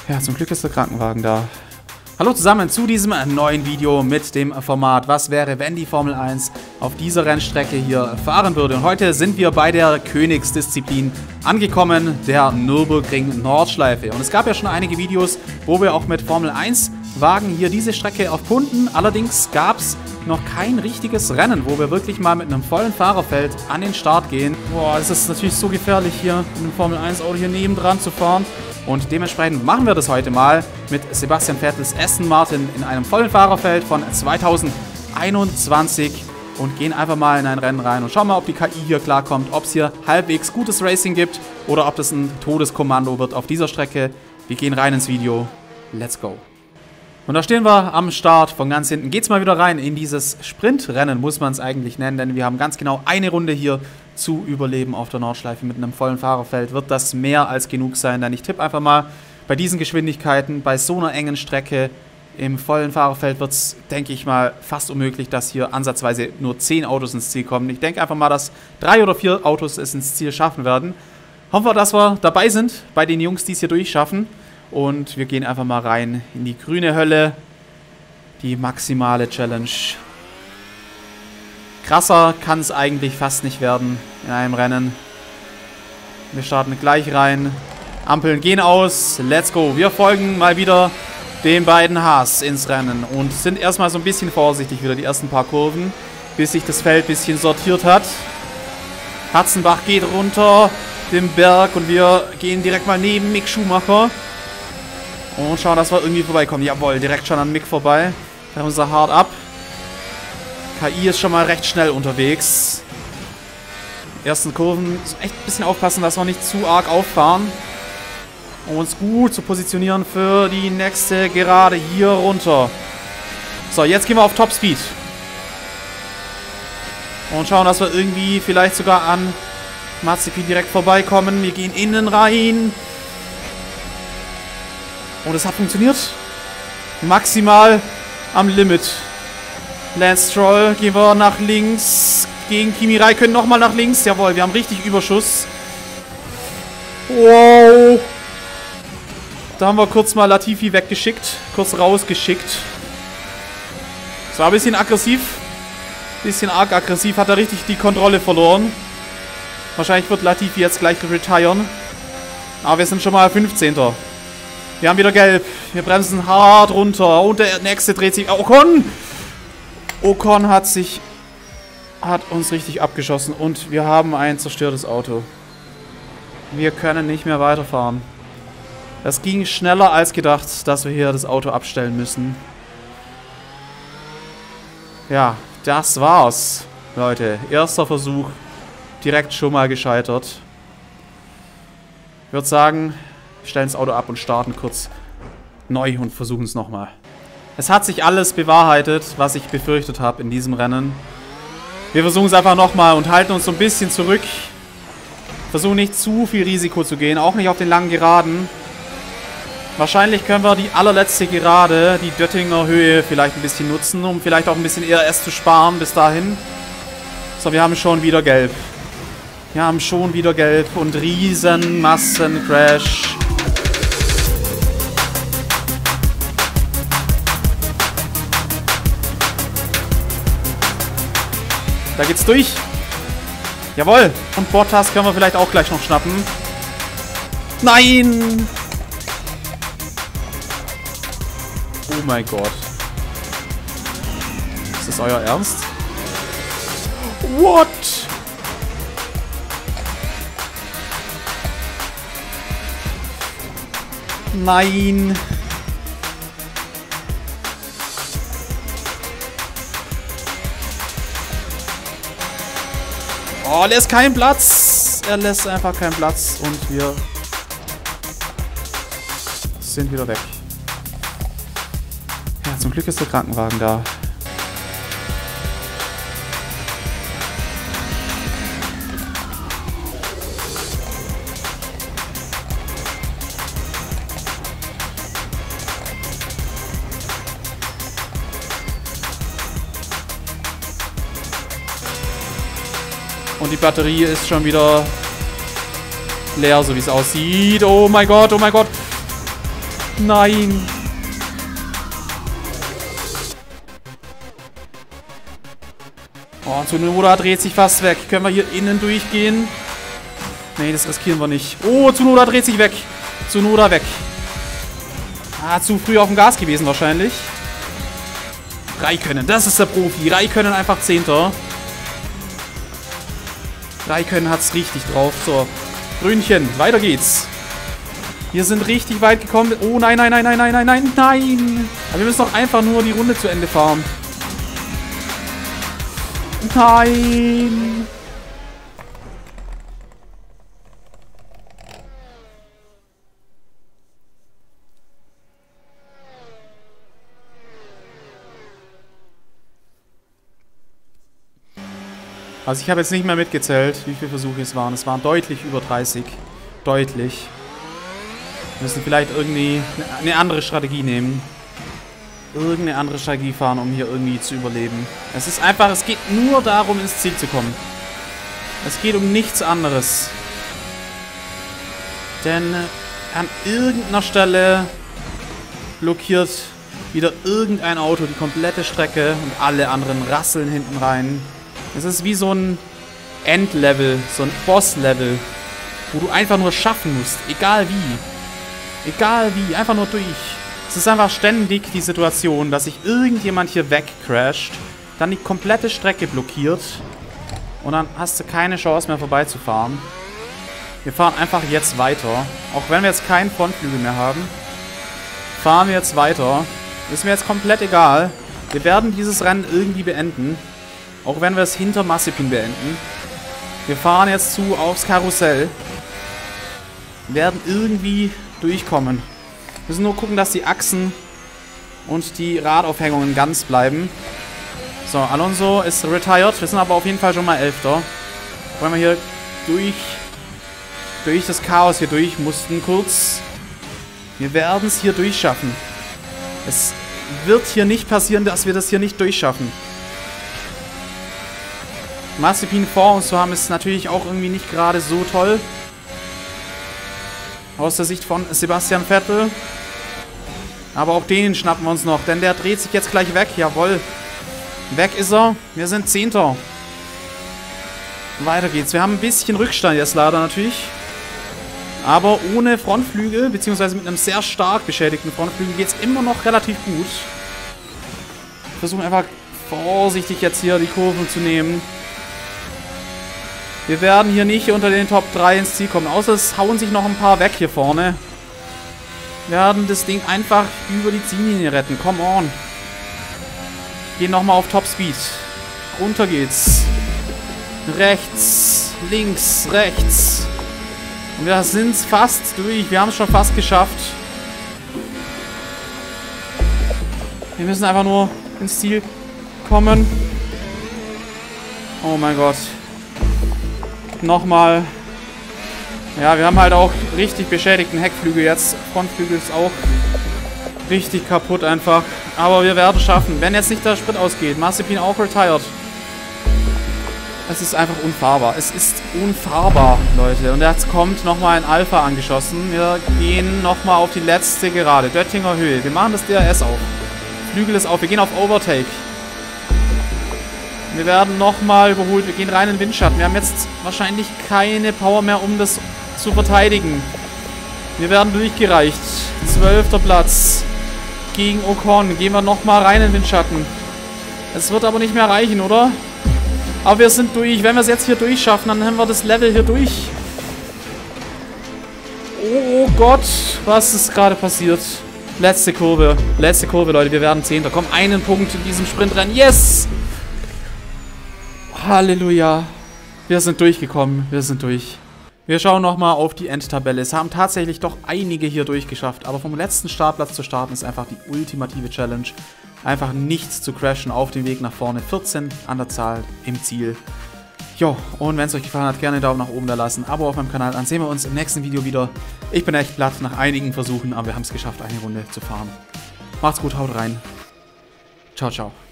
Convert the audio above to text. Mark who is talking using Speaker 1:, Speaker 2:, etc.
Speaker 1: Ja, zum Glück ist der Krankenwagen da. Hallo zusammen zu diesem neuen Video mit dem Format Was wäre, wenn die Formel 1 auf dieser Rennstrecke hier fahren würde. Und heute sind wir bei der Königsdisziplin angekommen, der Nürburgring Nordschleife. Und es gab ja schon einige Videos, wo wir auch mit Formel 1 Wagen hier diese Strecke erkunden. Allerdings gab es noch kein richtiges Rennen, wo wir wirklich mal mit einem vollen Fahrerfeld an den Start gehen. Boah, es ist natürlich so gefährlich hier mit einem Formel 1 Auto hier nebendran zu fahren. Und dementsprechend machen wir das heute mal mit Sebastian Vettels Aston Martin in einem vollen Fahrerfeld von 2021 und gehen einfach mal in ein Rennen rein und schauen mal, ob die KI hier klarkommt, ob es hier halbwegs gutes Racing gibt oder ob das ein Todeskommando wird auf dieser Strecke. Wir gehen rein ins Video. Let's go! Und da stehen wir am Start. Von ganz hinten geht's mal wieder rein in dieses Sprintrennen, muss man es eigentlich nennen, denn wir haben ganz genau eine Runde hier zu überleben auf der Nordschleife mit einem vollen Fahrerfeld. Wird das mehr als genug sein, denn ich tippe einfach mal, bei diesen Geschwindigkeiten, bei so einer engen Strecke im vollen Fahrerfeld wird es, denke ich mal, fast unmöglich, dass hier ansatzweise nur 10 Autos ins Ziel kommen. Ich denke einfach mal, dass 3 oder 4 Autos es ins Ziel schaffen werden. Hoffen wir, dass wir dabei sind bei den Jungs, die es hier durchschaffen. Und wir gehen einfach mal rein in die grüne Hölle. Die maximale Challenge. Krasser kann es eigentlich fast nicht werden in einem Rennen. Wir starten gleich rein. Ampeln gehen aus. Let's go. Wir folgen mal wieder den beiden Haas ins Rennen und sind erstmal so ein bisschen vorsichtig wieder die ersten paar Kurven, bis sich das Feld ein bisschen sortiert hat. Hatzenbach geht runter den Berg und wir gehen direkt mal neben Mick Schumacher. Und schauen, dass wir irgendwie vorbeikommen. Jawohl, direkt schon an Mick vorbei. Wir haben unser hart ab. KI ist schon mal recht schnell unterwegs. Die ersten Kurven. Echt ein bisschen aufpassen, dass wir nicht zu arg auffahren. Um uns gut zu positionieren für die nächste Gerade hier runter. So, jetzt gehen wir auf Topspeed. Und schauen, dass wir irgendwie vielleicht sogar an Mazepin direkt vorbeikommen. Wir gehen innen rein. Und es hat funktioniert. Maximal am Limit. Lance Stroll gehen wir nach links. Gegen Kimi Räikkönen nochmal nach links. Jawohl, wir haben richtig Überschuss. Wow. Da haben wir kurz mal Latifi weggeschickt. Kurz rausgeschickt. Das war ein bisschen aggressiv. Bisschen arg aggressiv. Hat er richtig die Kontrolle verloren. Wahrscheinlich wird Latifi jetzt gleich retiren. Aber wir sind schon mal 15. Wir haben wieder gelb. Wir bremsen hart runter. Und der nächste dreht sich. Ocon! Ocon hat uns richtig abgeschossen. Und wir haben ein zerstörtes Auto. Wir können nicht mehr weiterfahren. Das ging schneller als gedacht, dass wir hier das Auto abstellen müssen. Ja, das war's, Leute. Erster Versuch. Direkt schon mal gescheitert. Ich würde sagen, wir stellen das Auto ab und starten kurz neu und versuchen es nochmal. Es hat sich alles bewahrheitet, was ich befürchtet habe in diesem Rennen. Wir versuchen es einfach nochmal und halten uns so ein bisschen zurück. Versuchen nicht zu viel Risiko zu gehen, auch nicht auf den langen Geraden. Wahrscheinlich können wir die allerletzte Gerade, die Döttinger Höhe, vielleicht ein bisschen nutzen, um vielleicht auch ein bisschen ERS zu sparen bis dahin. So, wir haben schon wieder gelb. Wir haben schon wieder gelb und riesen Massencrash. Da geht's durch. Jawohl. Und Bottas können wir vielleicht auch gleich noch schnappen. Nein! Oh mein Gott. Ist das euer Ernst? What? Nein. Oh, er lässt keinen Platz. Er lässt einfach keinen Platz und wir sind wieder weg. Ja, zum Glück ist der Krankenwagen da. Und die Batterie ist schon wieder leer, so wie es aussieht. Oh mein Gott, oh mein Gott. Nein. Oh, Tsunoda dreht sich fast weg. Können wir hier innen durchgehen? Nee, das riskieren wir nicht. Oh, Tsunoda dreht sich weg. Tsunoda weg. Ah, zu früh auf dem Gas gewesen wahrscheinlich. Räikkönen, das ist der Profi. Räikkönen einfach 10. Räikkönen hat's richtig drauf. So, Grünchen, weiter geht's. Wir sind richtig weit gekommen. Oh, nein, nein, nein, nein, nein, nein, nein, nein. Aber wir müssen doch einfach nur die Runde zu Ende fahren. Nein. Also ich habe jetzt nicht mehr mitgezählt, wie viele Versuche es waren. Es waren deutlich über 30. Deutlich. Wir müssen vielleicht irgendwie eine andere Strategie nehmen. Irgendeine andere Strategie fahren, um hier irgendwie zu überleben. Es ist einfach, es geht nur darum, ins Ziel zu kommen. Es geht um nichts anderes. Denn an irgendeiner Stelle blockiert wieder irgendein Auto die komplette Strecke und alle anderen rasseln hinten rein. Es ist wie so ein Endlevel, so ein Boss-Level, wo du einfach nur schaffen musst, egal wie. Egal wie, einfach nur durch. Es ist einfach ständig die Situation, dass sich irgendjemand hier wegcrasht, dann die komplette Strecke blockiert und dann hast du keine Chance mehr vorbeizufahren. Wir fahren einfach jetzt weiter. Auch wenn wir jetzt keinen Frontflügel mehr haben, fahren wir jetzt weiter. Ist mir jetzt komplett egal. Wir werden dieses Rennen irgendwie beenden. Auch wenn wir es hinter Mazepin beenden. Wir fahren jetzt aufs Karussell. Wir werden irgendwie durchkommen. Wir müssen nur gucken, dass die Achsen und die Radaufhängungen ganz bleiben. So, Alonso ist retired. Wir sind aber auf jeden Fall schon mal 11. Wollen wir hier durch das Chaos hier durch mussten kurz. Wir werden es hier durchschaffen. Es wird hier nicht passieren, dass wir das hier nicht durchschaffen. Mazepin vor uns zu haben, ist natürlich auch irgendwie nicht gerade so toll. Aus der Sicht von Sebastian Vettel. Aber auch den schnappen wir uns noch, denn der dreht sich jetzt gleich weg. Jawohl. Weg ist er. Wir sind 10. Weiter geht's. Wir haben ein bisschen Rückstand jetzt leider natürlich. Aber ohne Frontflügel, beziehungsweise mit einem sehr stark beschädigten Frontflügel, geht es immer noch relativ gut. Wir versuchen einfach vorsichtig jetzt hier die Kurven zu nehmen. Wir werden hier nicht unter den Top 3 ins Ziel kommen, außer es hauen sich noch ein paar weg hier vorne. Wir werden das Ding einfach über die Ziellinie retten. Come on. Gehen nochmal auf Top Speed. Runter geht's. Rechts, links, rechts. Und wir sind fast durch. Wir haben es schon fast geschafft. Wir müssen einfach nur ins Ziel kommen. Oh mein Gott. Nochmal. Ja, wir haben halt auch richtig beschädigten Heckflügel jetzt. Frontflügel ist auch richtig kaputt einfach. Aber wir werden es schaffen. Wenn jetzt nicht der Sprit ausgeht. Mazepin auch retired. Es ist einfach unfahrbar. Es ist unfahrbar, Leute. Und jetzt kommt nochmal ein Alpha angeschossen. Wir gehen nochmal auf die letzte Gerade. Döttinger Höhe. Wir machen das DRS auf. Flügel ist auf. Wir gehen auf Overtake. Wir werden nochmal überholt. Wir gehen rein in den Windschatten. Wir haben jetzt wahrscheinlich keine Power mehr, um das zu verteidigen. Wir werden durchgereicht. 12. Platz. Gegen Ocon. Gehen wir nochmal rein in den Windschatten. Es wird aber nicht mehr reichen, oder? Aber wir sind durch. Wenn wir es jetzt hier durchschaffen, dann haben wir das Level hier durch. Oh Gott. Was ist gerade passiert? Letzte Kurve. Letzte Kurve, Leute. Wir werden 10. Komm, einen Punkt in diesem Sprintrennen. Yes! Halleluja. Wir sind durchgekommen. Wir sind durch. Wir schauen nochmal auf die Endtabelle. Es haben tatsächlich doch einige hier durchgeschafft. Aber vom letzten Startplatz zu starten ist einfach die ultimative Challenge. Einfach nichts zu crashen auf dem Weg nach vorne. 14 an der Zahl im Ziel. Jo, und wenn es euch gefallen hat, gerne einen Daumen nach oben da lassen. Abo auf meinem Kanal. Dann sehen wir uns im nächsten Video wieder. Ich bin echt platt nach einigen Versuchen, aber wir haben es geschafft, eine Runde zu fahren. Macht's gut, haut rein. Ciao, ciao.